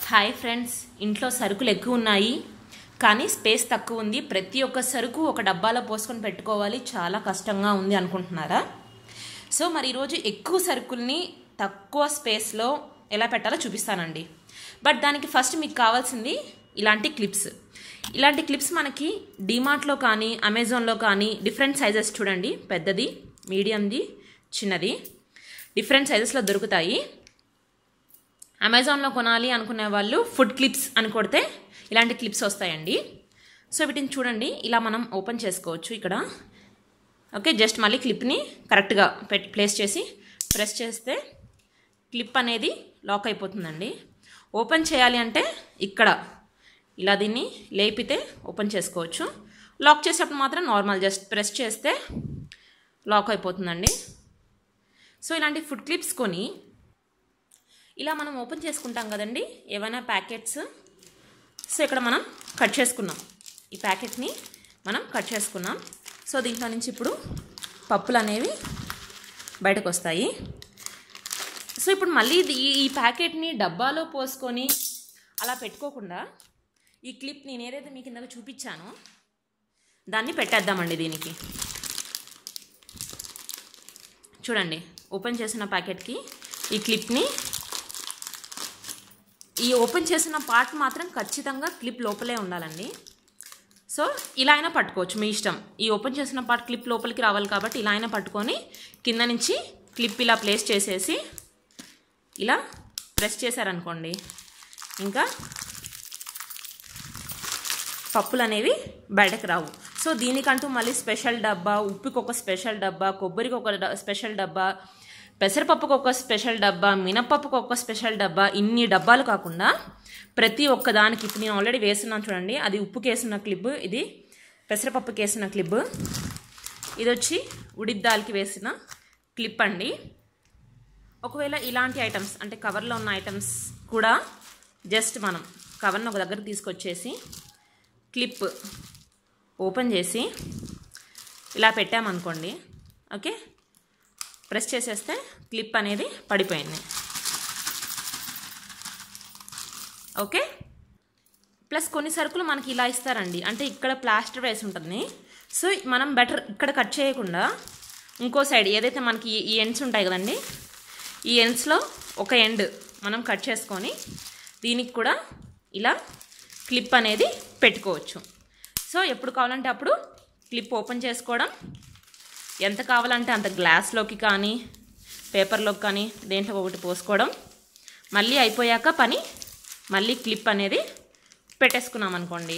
Hi friends, ఇంట్లో సరుకులు ఎక్కువ ఉన్నాయి కానీ స్పేస్ తక్కువ ఉంది. ప్రతి ఒక్క సరుకు ఒక డబ్బాలో పోసుకొని పెట్టుకోవాలి, చాలా కష్టంగా ఉంది అనుకుంటున్నారా? సో మరి ఈరోజు ఎక్కువ సరుకుల్ని తక్కువ స్పేస్లో ఎలా పెట్టాలో చూపిస్తానండి. బట్ దానికి ఫస్ట్ మీకు కావాల్సింది ఇలాంటి క్లిప్స్. ఇలాంటి క్లిప్స్ మనకి డిమార్ట్లో కానీ అమెజాన్లో కానీ డిఫరెంట్ సైజెస్ చూడండి, పెద్దది, మీడియంది, చిన్నది, డిఫరెంట్ సైజెస్లో దొరుకుతాయి. అమెజాన్లో కొనాలి అనుకునే వాళ్ళు ఫుడ్ క్లిప్స్ అని కొడితే ఇలాంటి క్లిప్స్ వస్తాయండి. సో వీటిని చూడండి, ఇలా మనం ఓపెన్ చేసుకోవచ్చు ఇక్కడ. ఓకే, జస్ట్ మళ్ళీ క్లిప్ని కరెక్ట్గా ప్లేస్ చేసి ప్రెస్ చేస్తే క్లిప్ అనేది లాక్ అయిపోతుందండి. ఓపెన్ చేయాలి అంటే ఇక్కడ ఇలా దీన్ని లేపితే ఓపెన్ చేసుకోవచ్చు. లాక్ చేసేటప్పుడు మాత్రం నార్మల్ జస్ట్ ప్రెస్ చేస్తే లాక్ అయిపోతుందండి. సో ఇలాంటి ఫుడ్ క్లిప్స్ కొని ఇలా మనం ఓపెన్ చేసుకుంటాం కదండి ఏవైనా ప్యాకెట్స్. సో ఇక్కడ మనం కట్ చేసుకున్నాం, ఈ ప్యాకెట్ని మనం కట్ చేసుకున్నాం. సో దీంట్లో నుంచి ఇప్పుడు పప్పులు అనేవి బయటకు వస్తాయి. సో ఇప్పుడు మళ్ళీ ఈ ప్యాకెట్ని డబ్బాలో పోసుకొని అలా పెట్టుకోకుండా ఈ క్లిప్ నేను ఏదైతే మీకు ఇందాక చూపించానో దాన్ని పెట్టేద్దామండి. దీనికి చూడండి, ఓపెన్ చేసిన ప్యాకెట్కి ఈ క్లిప్ని, ఈ ఓపెన్ చేసిన పార్ట్ మాత్రం ఖచ్చితంగా క్లిప్ లోపలే ఉండాలండి. సో ఇలా అయినా పట్టుకోవచ్చు, మీ ఇష్టం. ఈ ఓపెన్ చేసిన పార్ట్ క్లిప్ లోపలికి రావాలి కాబట్టి ఇలా అయినా పట్టుకొని కింద నుంచి క్లిప్ ఇలా ప్లేస్ చేసేసి ఇలా ప్రెస్ చేశారనుకోండి, ఇంకా పప్పులు అనేవి బయటకు రావు. సో దీనికంటూ మళ్ళీ స్పెషల్ డబ్బా, ఉప్పుకి ఒక స్పెషల్ డబ్బా, కొబ్బరికి ఒక స్పెషల్ డబ్బా, పెసరపప్పుకు ఒక స్పెషల్ డబ్బా, మినపప్పుకు ఒక స్పెషల్ డబ్బా, ఇన్ని డబ్బాలు కాకుండా ప్రతి ఒక్క దానికి ఇప్పుడు నేను ఆల్రెడీ వేస్తున్నాను చూడండి. అది ఉప్పుకి వేసిన క్లిప్, ఇది పెసరపప్పుకి వేసిన క్లిప్, ఇది వచ్చి ఉడిద్ దాల్కి వేసిన క్లిప్ అండి. ఒకవేళ ఇలాంటి ఐటమ్స్ అంటే కవర్లో ఉన్న ఐటమ్స్ కూడా జస్ట్ మనం కవర్ని ఒక దగ్గర తీసుకొచ్చేసి క్లిప్ ఓపెన్ చేసి ఇలా పెట్టామనుకోండి, ఓకే, ప్రెస్ చేసేస్తే క్లిప్ అనేది పడిపోయింది. ఓకే, ప్లస్ కొన్ని సరుకులు మనకి ఇలా ఇస్తారండి, అంటే ఇక్కడ ప్లాస్టర్ వేసి ఉంటుంది. సో మనం బెటర్ ఇక్కడ కట్ చేయకుండా ఇంకో సైడ్ ఏదైతే మనకి ఈ ఎండ్స్ ఉంటాయి కదండి, ఈ ఎండ్స్లో ఒక ఎండ్ మనం కట్ చేసుకొని దీనికి కూడా ఇలా క్లిప్ అనేది పెట్టుకోవచ్చు. సో ఎప్పుడు కావాలంటే అప్పుడు క్లిప్ ఓపెన్ చేసుకోవడం, ఎంత కావాలంటే అంత గ్లాస్లోకి కానీ పేపర్లోకి కానీ దేంట్లో ఒకటి పోసుకోవడం, మళ్ళీ అయిపోయాక పని మళ్ళీ క్లిప్ అనేది పెట్టేసుకున్నాం అనుకోండి.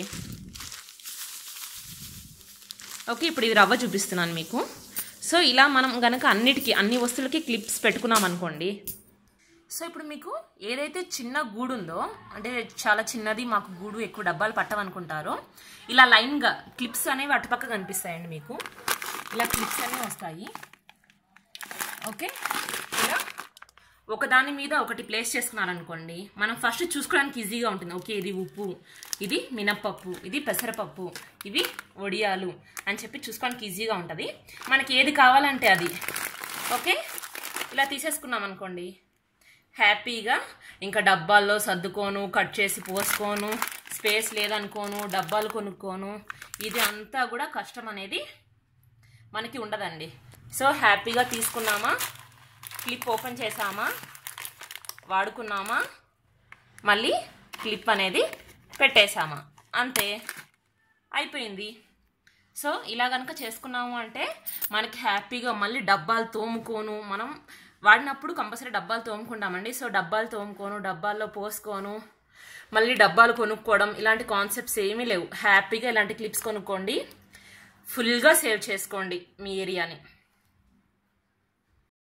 ఓకే, ఇప్పుడు ఇది రవ్వ చూపిస్తున్నాను మీకు. సో ఇలా మనం కనుక అన్ని వస్తువులకి క్లిప్స్ పెట్టుకున్నాం అనుకోండి. సో ఇప్పుడు మీకు ఏదైతే చిన్న గూడు ఉందో, అంటే చాలా చిన్నది, మాకు గూడు ఎక్కువ డబ్బాలు పట్టమనుకుంటారో, ఇలా లైన్గా క్లిప్స్ అనేవి అటుపక్క కనిపిస్తాయండి మీకు. ఇలా క్లిప్స్ అనేవి వస్తాయి. ఓకే, ఇలా ఒకదాని మీద ఒకటి ప్లేస్ చేసుకున్నారనుకోండి, మనం ఫస్ట్ చూసుకోవడానికి ఈజీగా ఉంటుంది. ఓకే, ఇది ఉప్పు, ఇది మినప్పప్పు, ఇది పెసరపప్పు, ఇవి వడియాలు అని చెప్పి చూసుకోవడానికి ఈజీగా ఉంటుంది. మనకి ఏది కావాలంటే అది. ఓకే, ఇలా తీసేసుకున్నాం అనుకోండి, హ్యాపీగా ఇంకా డబ్బాల్లో సర్దుకోను, కట్ చేసి పోసుకోను, స్పేస్ లేదనుకోను, డబ్బాలు కొనుక్కోను, ఇది అంతా కూడా కష్టం అనేది మనకి ఉండదండి. సో హ్యాపీగా తీసుకున్నామా, క్లిప్ ఓపెన్ చేసామా, వాడుకున్నామా, మళ్ళీ క్లిప్ అనేది పెట్టేసామా, అంతే, అయిపోయింది. సో ఇలా కనుక చేసుకున్నాము అంటే మనకి హ్యాపీగా మళ్ళీ డబ్బాలు తోముకోను, మనం వాడినప్పుడు కంపల్సరీ డబ్బాలు తోముకుంటామండి. సో డబ్బాలు తోముకోను, డబ్బాల్లో పోసుకోను, మళ్ళీ డబ్బాలు కొనుక్కోవడం, ఇలాంటి కాన్సెప్ట్స్ ఏమీ లేవు. హ్యాపీగా ఇలాంటి క్లిప్స్ కొనుక్కోండి, ఫుల్గా సేవ్ చేసుకోండి మీ ఏరియాని.